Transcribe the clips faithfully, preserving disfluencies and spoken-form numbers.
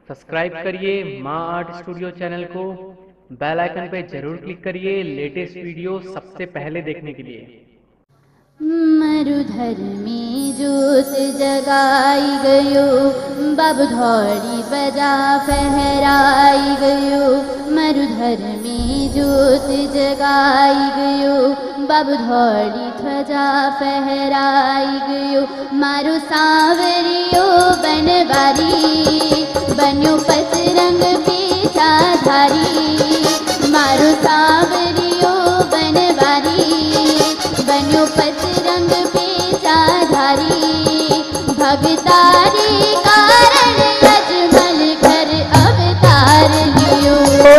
Subscribe करिए Maa art studio channel को, bell icon पे जरूर क्लिक करिए लेटेस्ट वीडियो सबसे पहले देखने के लिए। मरुधर में जोत जगाई गयो, बबधौड़ी बजा फहराई गयो। मरुधर में जोत जगाई गयो, बबधौड़ी ध्वजा फहराई गयो। मारो सांवरियो बनवारी, बन्यो पचरंग पेचाधारी। मारो सांवरियो बनवारी, बन्यो पचरंग पेचाधारी। भगतारी कारण अजमल कर अवतार लियो।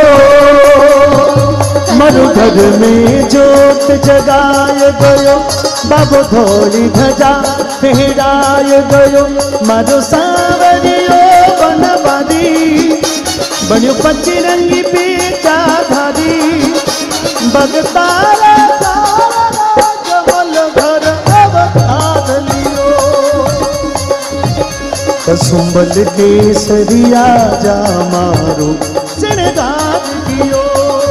मरुधर में जोत जगाय गयो, बबधौड़ी ध्वजा फहराय गयो। मारो सांवरियो बनवारी, बन्यो पचरंगी पेचाधारी। भगतारा कसुंबल केसरिया जा मारो सिरगार कियो।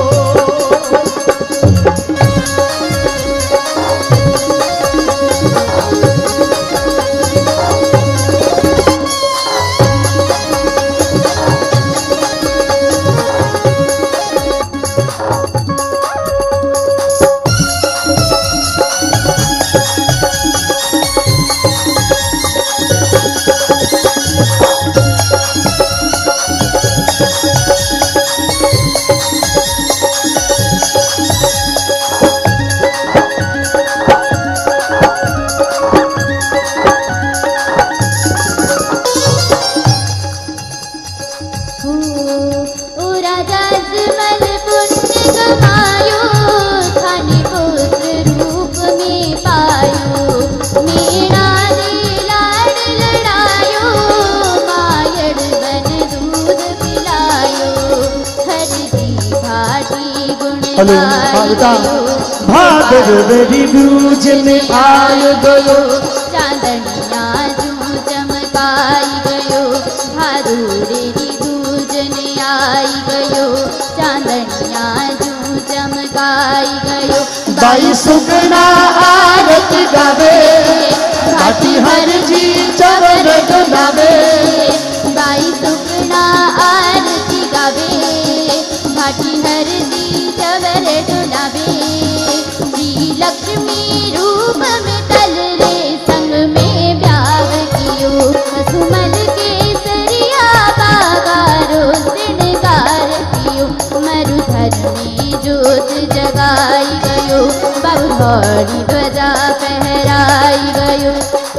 भादरवरी ब्रूज में आय गयो, चांदनिया जू चमकाई गयो। भादुरेरी दूज ने आई गयो, चांदनिया जू चमकाई गयो। बाई सुगना आरत गावे, घाटी हर जी चवर डोलावे। बाई सुगना आरती गावे, घाटी हर जी चवर डोलावे। श्री लक्ष्मी रूप में तल रे संग में ब्याह कियो। सुमल केसरिया बागारो श्रृंगार कियो। मरुधर में जोत जगाई गयो, बबधौड़ी ध्वजा फहराई गयो।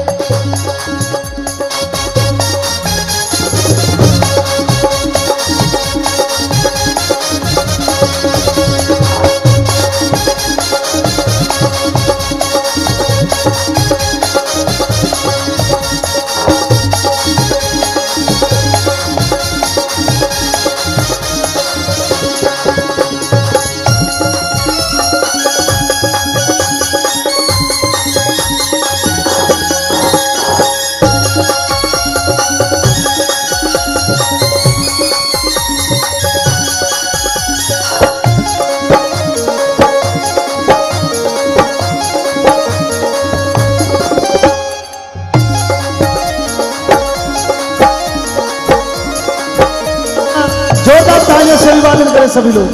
अभिवादन करें सभी लोग।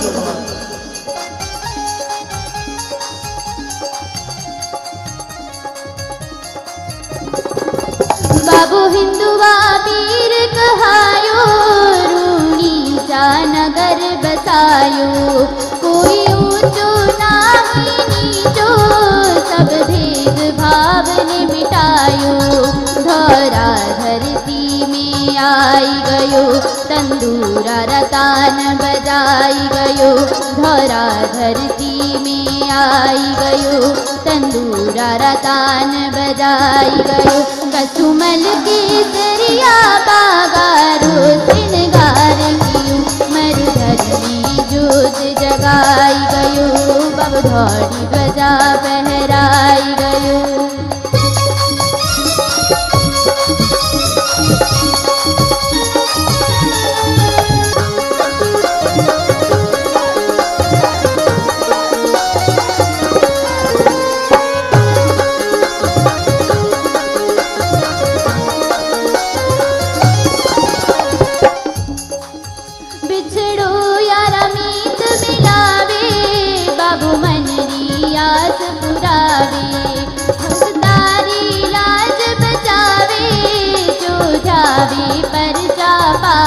बाबू हिंदुआ वीर कहायो, रूणी जा नगर बसायो। कोई ऊंचो नाही नीचो, सब भेद भाव ने मिटायो। धरा धरती में आई गयो, तंदूरा रतान बजाई गयो। धरा धरती में आई गयो, तंदूरा रतान बजाई गयो। कसुमल केसरिया बागारो श्रृंगार कियो। मरुधर में जोत जगाई गयो, बबधौड़ी ध्वजा फहराई गयो।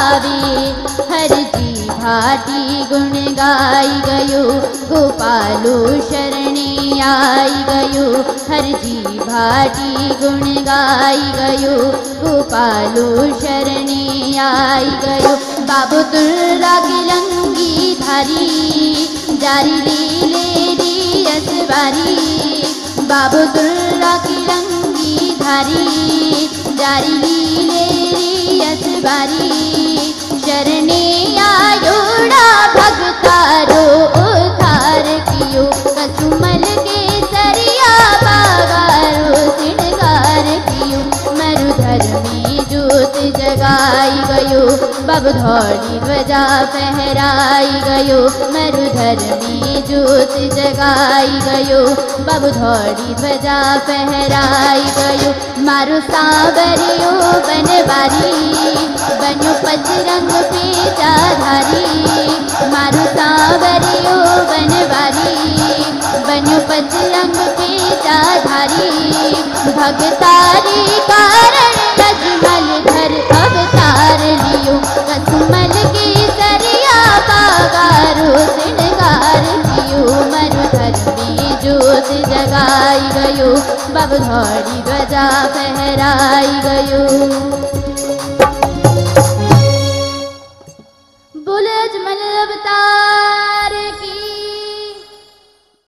गावे हर जी भाटी गुण गाई गयो गोपालो शरणे आई गयो हर जी भाटी गुण गाई गयो गोपालो शरणे आई गयो बाबू तुर्रा की लंगी धारी जारी लीले दी असवारी बाबू तुर्रा की लंगी धारी जारी लीले दी असवारी शरणे आयोड़ा भगतारो उद्धार कियो कसुमल के सरिया बागारो सिंगार कियो मरुधर में ज्योत जगाई गयो बबधौली ध्वजा फहराई गयो मरुधर में ज्योत जगाई गयो बबधौली ध्वजा फहराई गयो मारो सांवरियो बनवारी बनो पचरंग पेटाधारी मारो सांवरियो बनवारी बनो पचरंग पेटाधारी भगतारी कारण अजमल धर अवतार लियो कसमल के सरिया बागारो सिंगार कियो मरुधर में ज्योत जगाई गयो बबधौली ध्वजा फहराई गयो।